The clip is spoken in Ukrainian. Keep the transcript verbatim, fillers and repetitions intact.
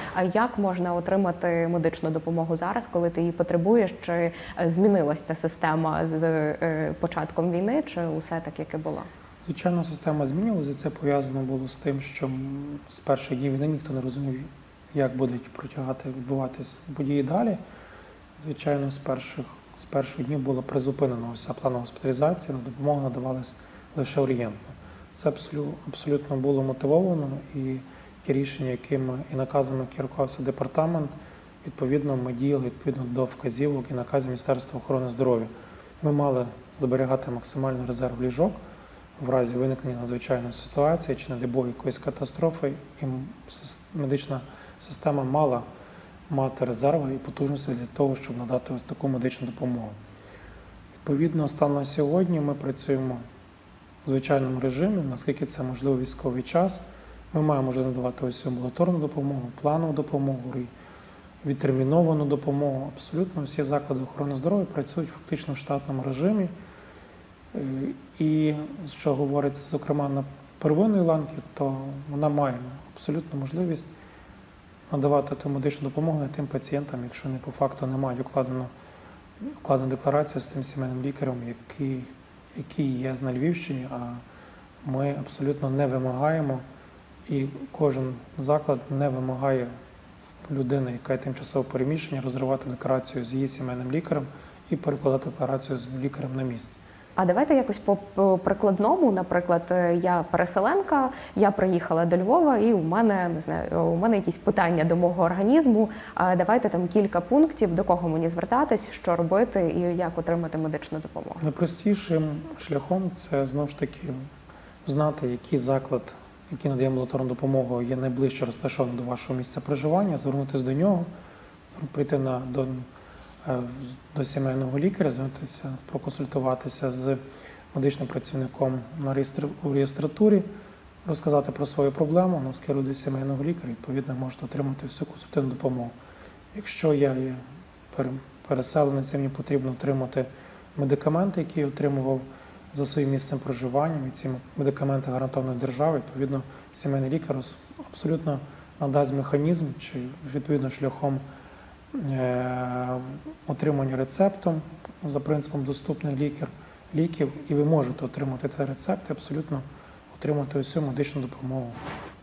А як можна отримати медичну допомогу зараз, коли ти її потребуєш? Чи змінилася ця система з початком війни, чи усе так, як і було? Звичайно, система змінювалася. Це пов'язано було з тим, що з перших днів війни ніхто не розумів, як будуть протягати, відбуватись події далі. Звичайно, з перших, з перших днів було призупинено вся планова госпіталізація, на допомогу надавалась лише ургентно. Це абсолютно було мотивовано, і ті рішення, якими і наказами керувався департамент, відповідно, ми діяли відповідно до вказівок і наказів Міністерства охорони здоров'я. Ми мали зберігати максимальний резерв ліжок в разі виникнення надзвичайної ситуації чи, не дай Бог, якоїсь катастрофи, і медична система мала мати резерви і потужності для того, щоб надати ось таку медичну допомогу. Відповідно, станом на сьогодні ми працюємо в звичайному режимі, наскільки це можливо військовий час. Ми маємо можливість надавати ось амбулаторну допомогу, планову допомогу, відтерміновану допомогу. Абсолютно всі заклади охорони здоров'я працюють фактично в штатному режимі. І, що говориться, зокрема, на первинній ланці, то вона має абсолютну можливість надавати ту медичну допомогу тим пацієнтам, якщо не по факту не мають укладену, укладену декларацію з тим сімейним лікарем, який, який є на Львівщині, а ми абсолютно не вимагаємо, і кожен заклад не вимагає людини, яка є тимчасово переміщення, розривати декларацію з її сімейним лікарем і перекладати декларацію з лікарем на місці. А давайте якось по прикладному, наприклад, я переселенка, я приїхала до Львова і у мене, не знаю, у мене якісь питання до мого організму. Давайте там кілька пунктів, до кого мені звертатись, що робити і як отримати медичну допомогу. Найпростішим шляхом це, знову ж таки, знати, який заклад, який надає амбулаторну допомогу, є найближче розташований до вашого місця проживання, звернутися до нього, прийти на, до до сімейного лікаря, звернутися, проконсультуватися з медичним працівником на реєстр... у реєстратурі, розказати про свою проблему, нас керує до сімейного лікаря, відповідно, можете отримати всю консультативну допомогу. Якщо я є переселенець, мені потрібно отримати медикаменти, які я отримував за своїм місцем проживання, і ці медикаменти гарантованої держави, відповідно, сімейний лікар абсолютно надасть механізм, чи відповідно шляхом отримання рецептом за принципом доступних ліків, ліків, і ви можете отримати цей рецепт і абсолютно отримати усю медичну допомогу.